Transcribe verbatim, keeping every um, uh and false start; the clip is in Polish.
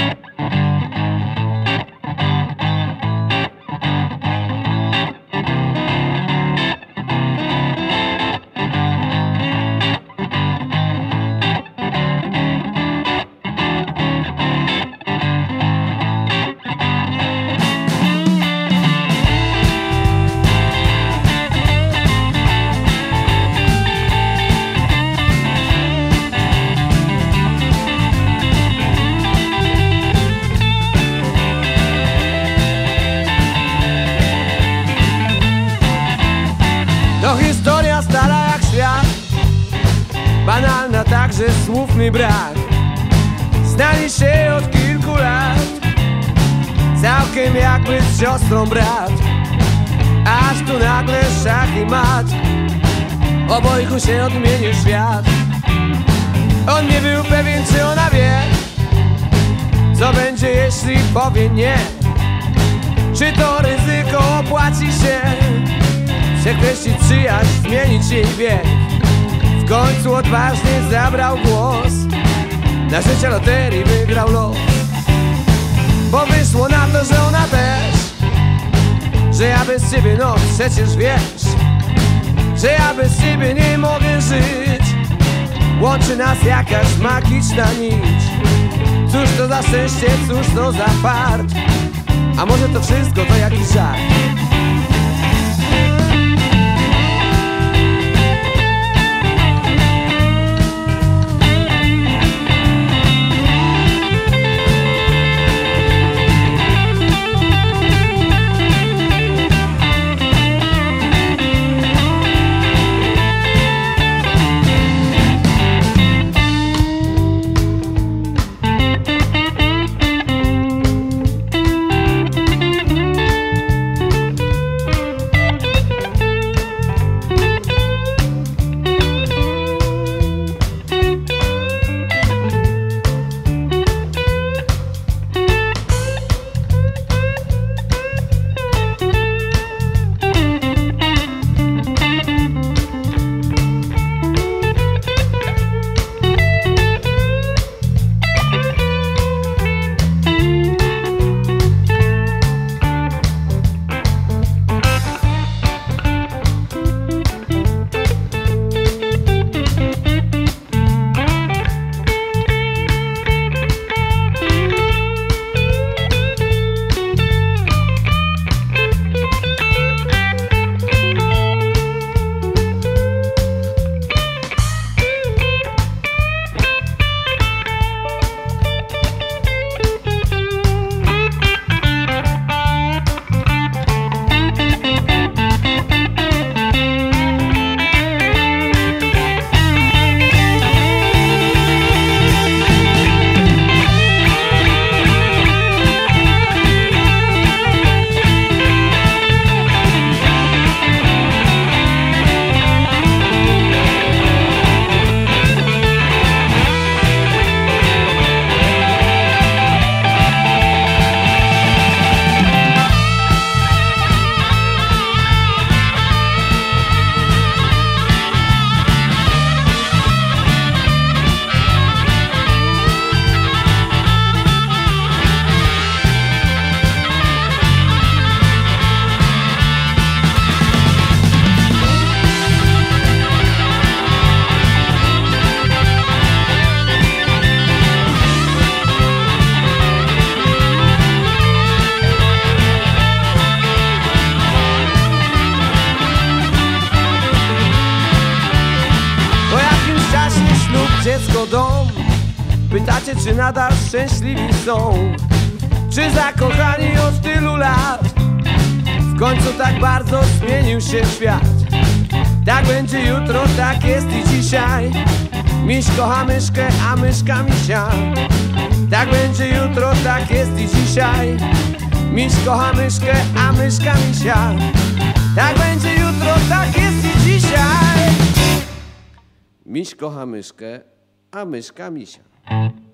To historia stara jak świat, banalna także słów mi brak. Znali się od kilku lat, całkiem jakby z siostrą brat. Aż tu nagle szach i mat, obojgu się odmienił świat. On nie był pewien, czy ona wie, co będzie jeśli powie nie. Czy to ryzyko opłaci się przekreślić przyjaźń, zmienić jej bieg. W końcu odważnie zabrał głos, na życie loterii wygrał los. Bo wyszło na to, że ona też, że ja bez ciebie, no przecież wiesz, że ja bez ciebie nie mogę żyć. Łączy nas jakaś magiczna nić. Cóż to za szczęście, cóż to za fart, a może to wszystko to jakiś żart. Dziecko, dom. Pytacie, czy nadal szczęśliwi są, czy zakochani od tylu lat. W końcu tak bardzo zmienił się świat. Tak będzie jutro, tak jest i dzisiaj. Miś kocha myszkę, a myszka misia. Tak będzie jutro, tak jest i dzisiaj. Miś kocha myszkę, a myszka misia. Tak będzie jutro, tak jest i dzisiaj. Miś kocha myszkę, a myszka misia.